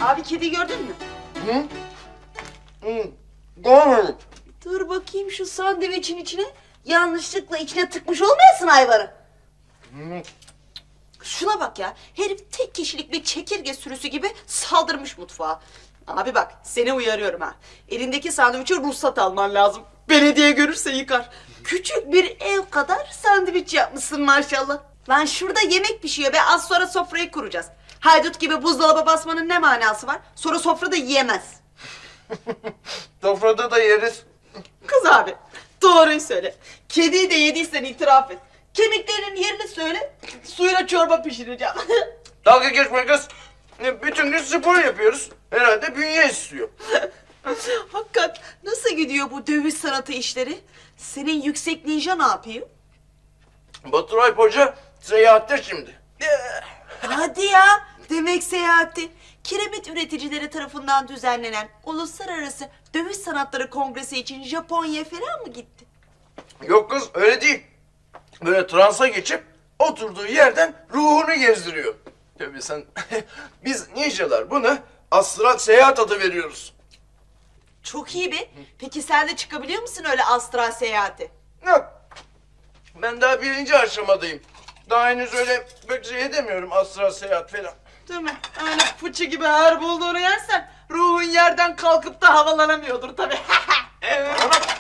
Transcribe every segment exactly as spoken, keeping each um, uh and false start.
Abi kediyi gördün mü? Hı? Hı. Görmedim. Dur bakayım şu sandviçin içine. Yanlışlıkla içine tıkmış olmayasın Ayvar'ı. Hı. Şuna bak ya. Herif tek kişilik bir çekirge sürüsü gibi saldırmış mutfağa. Abi bak seni uyarıyorum ha. Elindeki sandviçe ruhsat alman lazım. Belediye görürse yıkar. Küçük bir ev kadar sandviç yapmışsın maşallah. Lan şurada yemek pişiyor be, az sonra sofrayı kuracağız. Haydut gibi buzdolaba basmanın ne manası var? Sonra sofrada yiyemez. Sofrada da yeriz. Kız abi doğruyu söyle. Kediyi de yediysen itiraf et. Kemiklerinin yerini söyle. Suyla çorba pişireceğim. Dalga geçme kız. Bütün gün spor yapıyoruz. Herhalde bünye istiyor. Hakikat nasıl gidiyor bu dövüş sanatı işleri? Senin yüksek ninja ne yapıyor? Batur Alp Hoca seyahatte şimdi. Hadi ya. Demek seyahati. Kiremit üreticileri tarafından düzenlenen Uluslararası Dövüş Sanatları Kongresi için Japonya'ya falan mı gitti? Yok kız öyle değil. Böyle transa geçip oturduğu yerden ruhunu gezdiriyor. Tabii sen biz ninjalar buna astral seyahat adı veriyoruz. Çok iyi be. Peki sen de çıkabiliyor musun öyle astral seyahati? Yok. Ben daha birinci aşamadayım. Daha henüz öyle pek şey edemiyorum astral seyahat falan. Değil mi? Öyle fıçı gibi her bulduğunu yersen ruhun yerden kalkıp da havalanamıyordur tabii. Evet. Bana bak.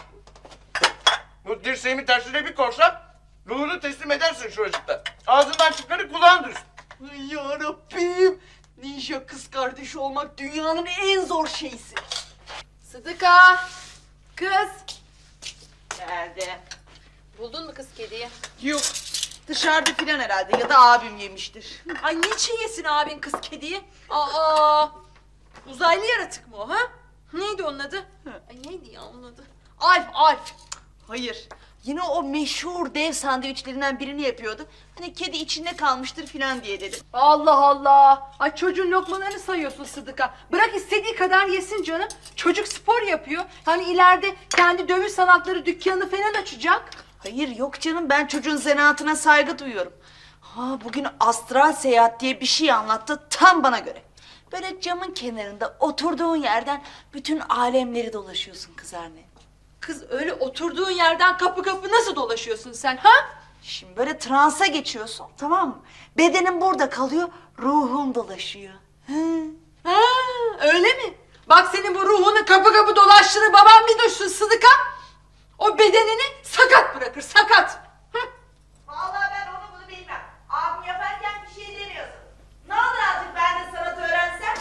Bu dirseğimi tersine bir korsam ruhunu teslim edersin şuracıkta. Ağzından çıkanı kulağın duysun. Ay yarabbim. Ninja kız kardeşi olmak dünyanın en zor şeysi. Sıdıka! Kız! Geldi. Buldun mu kız kediyi? Yok. Dışarıda filan herhalde ya da abim yemiştir. Ay niçin yesin abin kız kediyi? Aa! Uzaylı yaratık mı o ha? Neydi onun adı? Ay neydi ya onun adı? Alf, Alf! Hayır. Yine o meşhur dev sandviçlerinden birini yapıyordu. Hani kedi içinde kalmıştır filan diye dedim. Allah Allah! Ay çocuğun lokmalarını sayıyorsun Sıdıka. Bırak istediği kadar yesin canım. Çocuk spor yapıyor. Hani ileride kendi dövüş sanatları dükkanı falan açacak. Hayır yok canım, ben çocuğun zanaatına saygı duyuyorum. Ha bugün astral seyahat diye bir şey anlattı, tam bana göre. Böyle camın kenarında oturduğun yerden bütün alemleri dolaşıyorsun kız anne. Kız öyle oturduğun yerden kapı kapı nasıl dolaşıyorsun sen ha? Şimdi böyle transa geçiyorsun, tamam mı? Bedenin burada kalıyor, ruhun dolaşıyor. Hı. Ha, öyle mi? Bak senin bu ruhunu kapı kapı dolaştığını babam bir duysun Sıdıka. O bedenini sakat bırakır, sakat. Hı. Vallahi ben onu bunu bilmem. Abim yaparken bir şey demiyorsun. Ne olur azıcık ben de sanat öğrensem?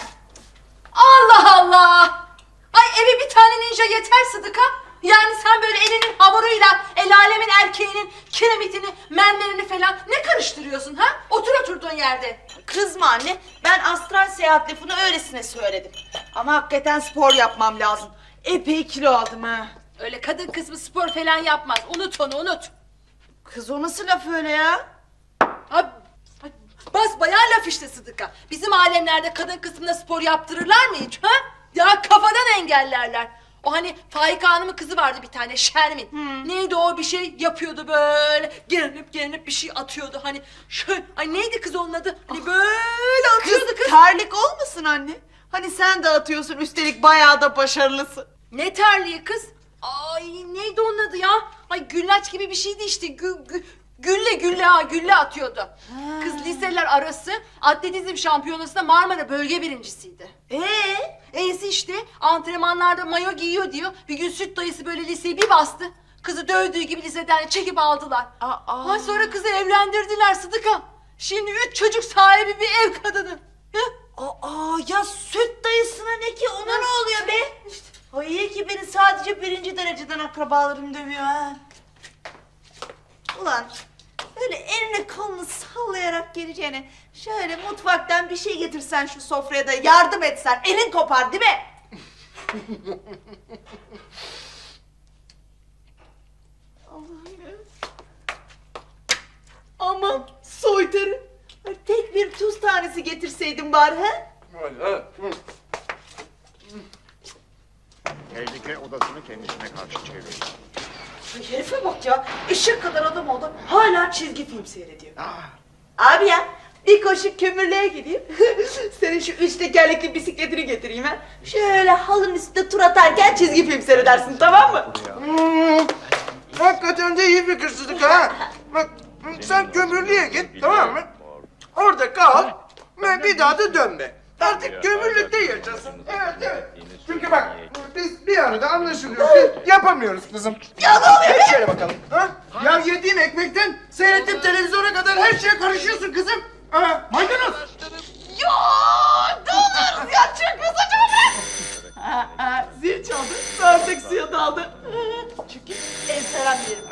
Allah Allah! Ay eve bir tane ninja yeter Sıdıka. Yani sen böyle elinin hamuruyla el alemin erkeğinin kiremitini, mermerini falan ne karıştırıyorsun ha? Otur oturduğun yerde. Kızma anne, ben astral seyahat lafını öylesine söyledim. Ama hakikaten spor yapmam lazım. Epey kilo aldım ha. Öyle kadın kısmı spor falan yapmaz. Unut onu unut. Kız o nasıl laf öyle ya? Ay, ay, basbayağı laf işte Sıdıka. Bizim alemlerde kadın kısmına spor yaptırırlar mı hiç ha? Ya kafadan engellerler. O hani Faika Hanım'ın kızı vardı bir tane Şermin. Hmm. Neydi o, bir şey yapıyordu böyle. Gerilip gerilip bir şey atıyordu. Hani şöyle, ay neydi kız onun adı? Hani böyle atıyordu kız. Kız terlik olmasın anne? Hani sen de atıyorsun, üstelik bayağı da başarılısın. Ne terliği kız? Ay neydi onun adı ya? Ay güllaç gibi bir şeydi işte. Gü, gü, gülle gülle ha gülle atıyordu. Ha. Kız liseler arası atletizm şampiyonasında Marmara bölge birincisiydi. Ee? E'si işte antrenmanlarda mayo giyiyor diyor. Bir gün süt dayısı böyle liseyi bir bastı. Kızı dövdüğü gibi liseden çekip aldılar. Aa. Ha, sonra kızı evlendirdiler Sıdıka. Şimdi üç çocuk sahibi bir ev kadını. Hı? Aa ya süt dayısına ne ki, ona ne oluyor be? İşte. Ay iyi ki beni sadece birinci dereceden akrabalarım dövüyor ha. Ulan öyle elini kolunu sallayarak geleceğine şöyle mutfaktan bir şey getirsen, şu sofraya da yardım etsen, elin kopar değil mi? Allah'ım ya. Aman soytarı. Tek bir tuz tanesi getirseydin bari ha? Tehlike odasını kendisine karşı çeviriyor. Ay herife bak ya, eşek kadar adam oldu, hala çizgi film seyrediyor. Ah, Abi ya, bir koşu kömürlüğe gideyim. Senin şu üç tekerlekli bisikletini getireyim ha. Şöyle halının üstünde tur atarken çizgi film seyredersin, tamam mı? Hmm, hakikaten de iyi fikir Sıdıka ha. Bak sen kömürlüğe git, tamam mı? Orada kal ve bir daha da dönme. Artık kömürlükte yaşasın. Evet evet. Çünkü bak biz bir arada anlaşılıyor ki yapamıyoruz kızım. Ya ne oluyor? Geç şöyle bakalım. Ha? Ya yediğin ekmekten seyrettiğin televizyona kadar her şeye karışıyorsun kızım. Aa, maydanoz. Ya ne olur ya, çok kızacağım ben. Aa, aa, zil çaldı, artık suya daldı. Çünkü en seven yerim.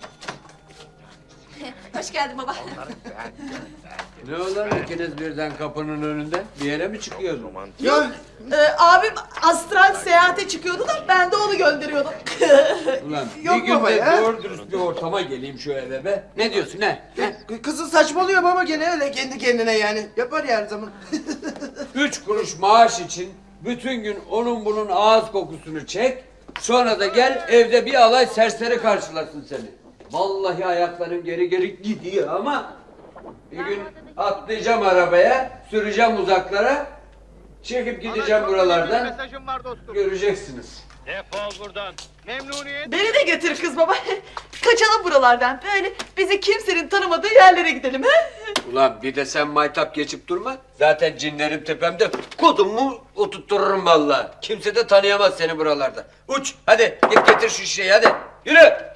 Hoş geldin baba. Ne olur ikiniz birden kapının önünde? Bir yere mi çıkıyordun? Yok, e, abim astral seyahate çıkıyordu da ben de onu gönderiyordum. Ulan Yok bir baba günde ya. doğru dürüst bir ortama geleyim şu eve be. Ne diyorsun he? he? Kızı saçmalıyor baba gene öyle kendi kendine yani. Yapar ya her zaman. Üç kuruş maaş için bütün gün onun bunun ağız kokusunu çek. Sonra da gel evde bir alay serseri karşılasın seni. Vallahi ayaklarım geri geri gidiyor ama bir gün atlayacağım arabaya, süreceğim uzaklara, çekip gideceğim buralardan. Mesajım var dostum. Göreceksiniz. Defol buradan. Memnuniyet. Beni de götür kız baba. Kaçalım buralardan. Böyle bizi kimsenin tanımadığı yerlere gidelim ha? Ulan bir de sen maytap geçip durma. Zaten cinlerim tepemde. Kodumu oturttururum vallahi. Kimse de tanıyamaz seni buralarda. Uç hadi git getir şu şişeyi hadi. Yürü.